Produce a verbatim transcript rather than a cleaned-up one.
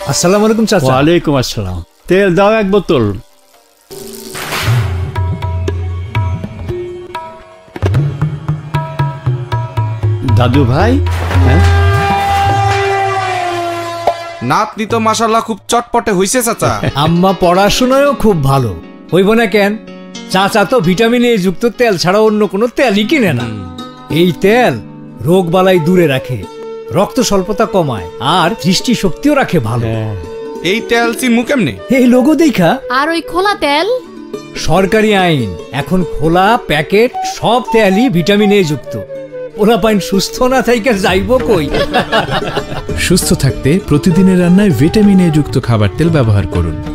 আসসালামু আলাইকুম চাচা। ওয়ালাইকুম আসসালাম। তেল দাও এক বোতল। দাদু ভাই, হ্যাঁ নাতনি তো মাশাআল্লাহ খুব চটপটে হইছে চাচা। আম্মা পড়াশোনায়ও খুব ভালো, হইব না কেন? চাচা তো ভিটামিন এ যুক্ত তেল ছাড়া অন্য কোনো তেলই কিনে না। এই তেল রোগ বালাই দূরে রাখে, রক্ত স্বল্পতা কমায় আর দৃষ্টি শক্তিও রাখে ভালো। এই তেল চিনমু কেমনে? এই লোগো দেখা। আর ওই খোলা তেল? সরকারি আইন, এখন খোলা প্যাকেট সব তেলই ভিটামিন এ যুক্ত। ওরা পাইন সুস্থ না থাইকা যাইব কই? সুস্থ থাকতে প্রতিদিনের রান্নায় ভিটামিন এ যুক্ত খাবার তেল ব্যবহার করুন।